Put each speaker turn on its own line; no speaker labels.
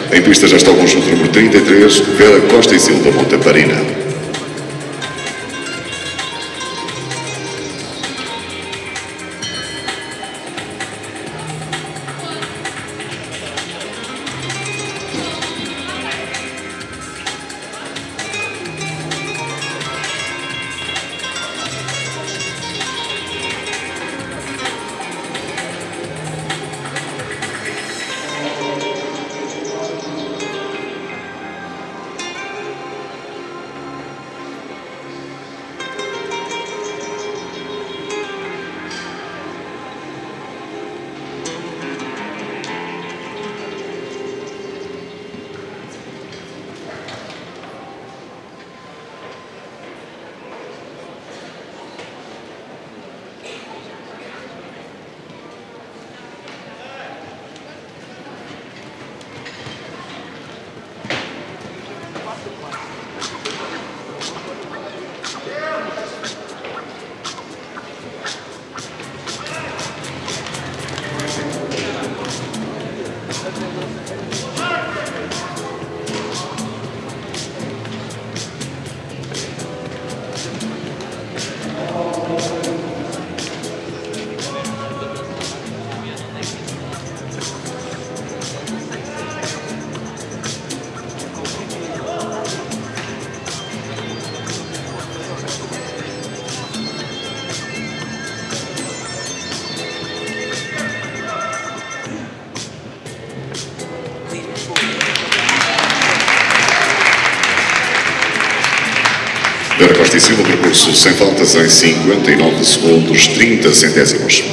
Em pista já está o conjunto número 33, Vera Costa e Silva Monteparina. Vera Costa e Silva, percurso sem faltas em 59 segundos 30 centésimos.